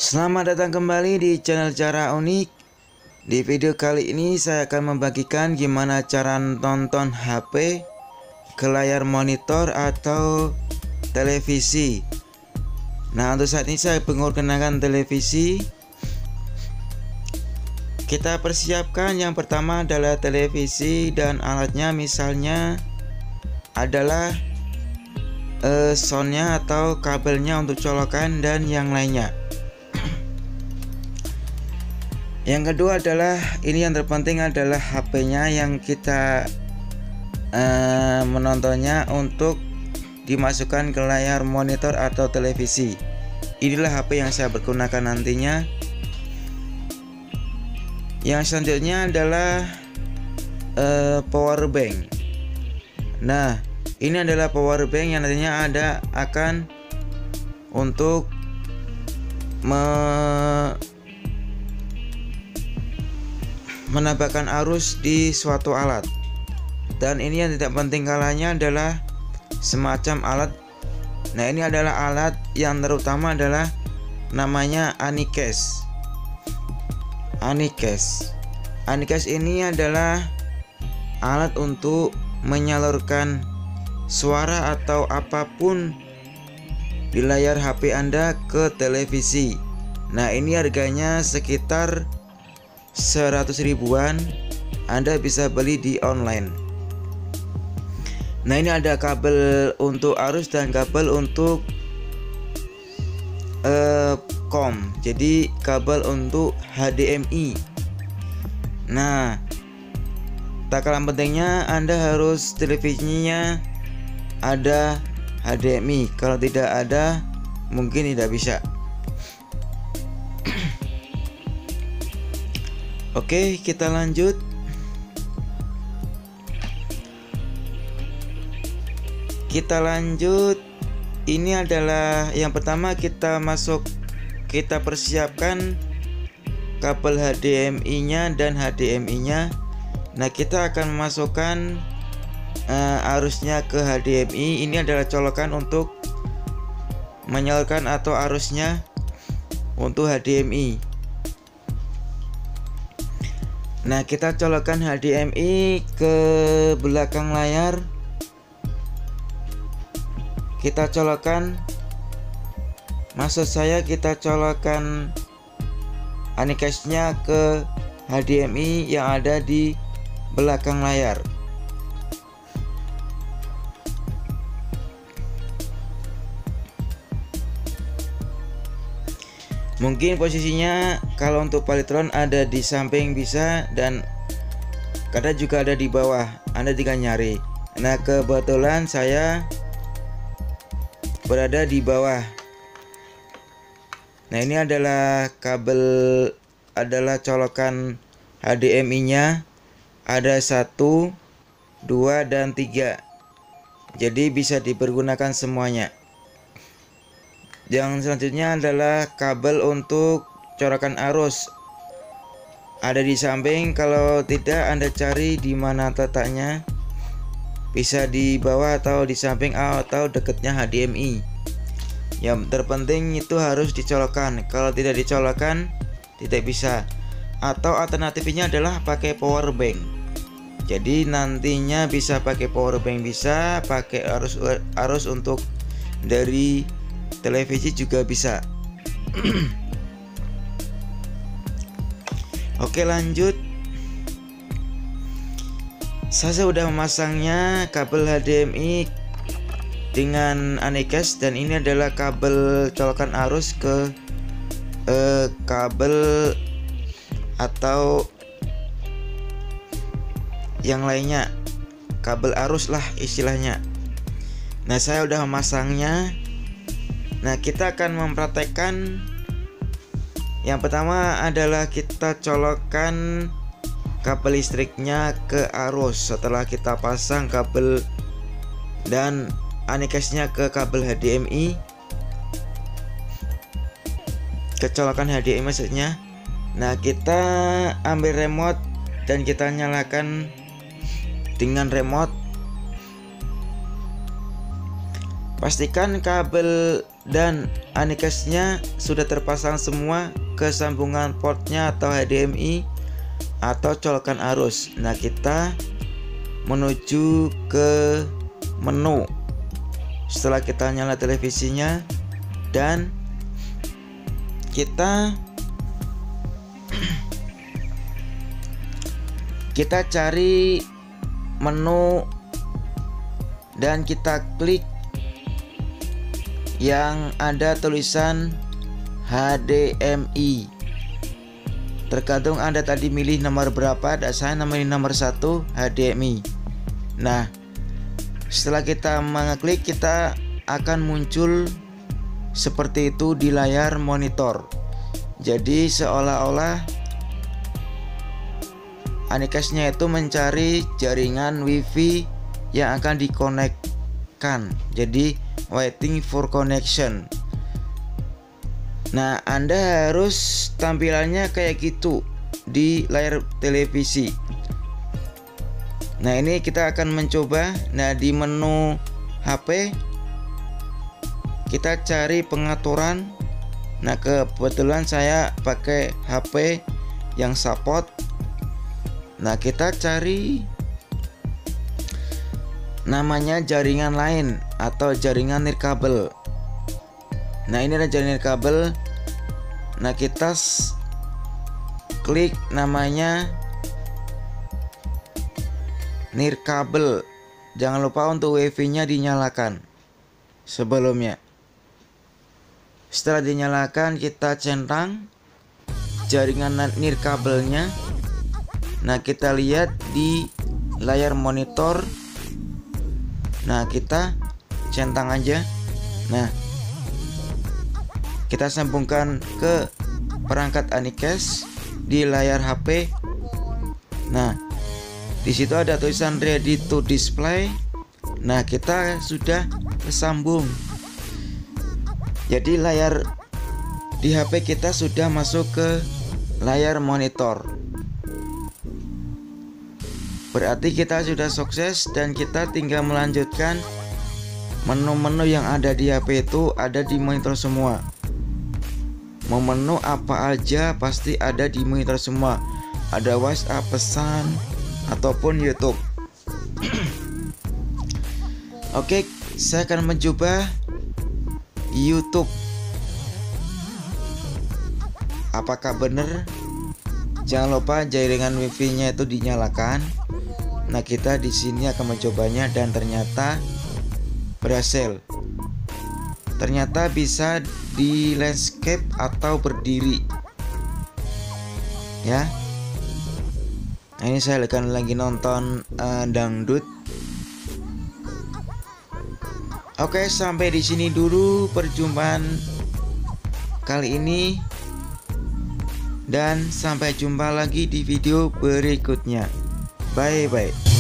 Selamat datang kembali di channel Cara Unik. Di video kali ini saya akan membagikan gimana cara nonton HP ke layar monitor atau televisi. Nah, untuk saat ini saya menggunakan televisi. Kita persiapkan yang pertama adalah televisi dan alatnya, misalnya adalah soundnya atau kabelnya untuk colokan dan yang lainnya. Yang kedua adalah ini yang terpenting adalah HP-nya yang kita menontonnya untuk dimasukkan ke layar monitor atau televisi. Inilah HP yang saya pergunakan nantinya. Yang selanjutnya adalah power bank. Nah, ini adalah power bank yang nantinya akan untuk menambahkan arus di suatu alat. Dan ini yang tidak penting kalanya adalah semacam alat. Nah, ini adalah alat yang terutama adalah namanya Anycast. Anycast ini adalah alat untuk menyalurkan suara atau apapun di layar HP Anda ke televisi. Nah, ini harganya sekitar 100 ribuan. Anda bisa beli di online. Nah, ini ada kabel untuk arus dan kabel untuk COM. Jadi kabel untuk HDMI. Nah, tak kalah pentingnya Anda harus televisinya ada HDMI. Kalau tidak ada, mungkin tidak bisa. Oke, kita lanjut. Ini adalah yang pertama, kita persiapkan kabel HDMI-nya dan HDMI-nya. Nah, kita akan memasukkan arusnya ke HDMI. Ini adalah colokan untuk menyalurkan atau arusnya untuk HDMI. Nah, kita colokan HDMI ke belakang layar. Kita colokan Anycast-nya ke HDMI yang ada di belakang layar. Mungkin posisinya kalau untuk Polytron ada di samping bisa, dan kadang juga ada di bawah. Anda tinggal nyari. Nah, kebetulan saya berada di bawah. Nah, ini adalah colokan HDMI-nya. Ada 1, 2, dan 3. Jadi bisa dipergunakan semuanya. Yang selanjutnya adalah kabel untuk colokan arus. Ada di samping, kalau tidak Anda cari di mana letaknya. Bisa di bawah atau di samping atau dekatnya HDMI. Yang terpenting itu harus dicolokkan. Kalau tidak dicolokkan, tidak bisa. Atau alternatifnya adalah pakai power bank. Jadi nantinya bisa pakai power bank, bisa pakai arus untuk dari televisi juga bisa. Oke, lanjut. Saya sudah memasangnya kabel HDMI dengan Anycast, dan ini adalah kabel colokan arus ke kabel atau yang lainnya, kabel arus lah istilahnya. Nah, saya sudah memasangnya. Nah, kita akan mempraktekkan. Yang pertama adalah kita colokkan kabel listriknya ke arus. Setelah kita pasang kabel dan Anycast-nya ke kabel HDMI, kecolokan HDMI maksudnya. Nah, kita ambil remote dan kita nyalakan dengan remote. Pastikan kabel dan Anycast-nya sudah terpasang semua ke sambungan portnya atau HDMI atau colokan arus. Nah, kita menuju ke menu. Setelah kita nyala televisinya dan kita cari menu dan kita klik yang ada tulisan HDMI. Tergantung Anda tadi milih nomor berapa, dan saya milih nomor 1 HDMI. Nah, setelah kita mengeklik, kita akan muncul seperti itu di layar monitor. Jadi seolah-olah Anycast-nya itu mencari jaringan WiFi yang akan dikonekkan. Jadi waiting for connection. Nah, Anda harus tampilannya kayak gitu di layar televisi. Nah, ini kita akan mencoba. Nah, di menu HP kita cari pengaturan. Nah, kebetulan saya pakai HP yang support. Nah, kita cari namanya jaringan lain atau jaringan nirkabel. Nah, ini ada jaringan nirkabel. Nah, kita klik namanya nirkabel. Jangan lupa untuk WiFi-nya dinyalakan sebelumnya. Setelah dinyalakan, kita centang jaringan nirkabelnya. Nah, kita lihat di layar monitor. Nah, kita centang aja. Nah, kita sambungkan ke perangkat Anycast di layar HP. Nah, di situ ada tulisan ready to display. Nah, kita sudah tersambung. Jadi layar di HP kita sudah masuk ke layar monitor. Berarti kita sudah sukses dan kita tinggal melanjutkan. Menu-menu yang ada di HP itu ada di monitor semua. Mau menu apa aja pasti ada di monitor semua. Ada WhatsApp, pesan, ataupun YouTube. Oke, saya akan mencoba YouTube. Apakah benar? Jangan lupa jaringan WiFi-nya itu dinyalakan. Nah, kita di sini akan mencobanya dan ternyata berhasil. Ternyata bisa di landscape atau berdiri. Ya. Nah, ini saya lagi nonton dangdut. Oke, sampai di sini dulu perjumpaan kali ini. Dan sampai jumpa lagi di video berikutnya. Bye bye.